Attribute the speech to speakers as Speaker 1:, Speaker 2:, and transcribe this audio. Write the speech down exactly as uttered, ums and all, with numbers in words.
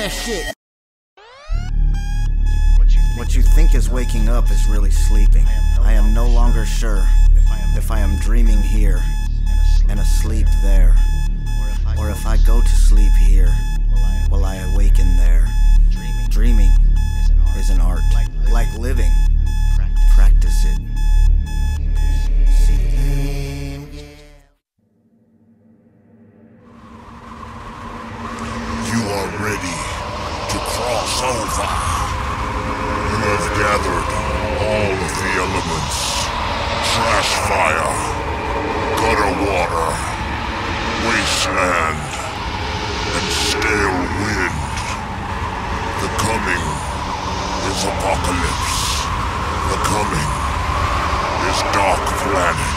Speaker 1: that shit.
Speaker 2: What you think is waking up is really sleeping. I am no longer sure if I am dreaming here and asleep there, or if I go to sleep here, will I awaken there. Dreaming is an art, like living. Practice it. See you there.
Speaker 3: You are ready to cross over. You have gathered all of the elements. Trashfire, Gutterwater, Wasteland, and Stalewind. The coming is apocalypse. The coming is Dark Planet.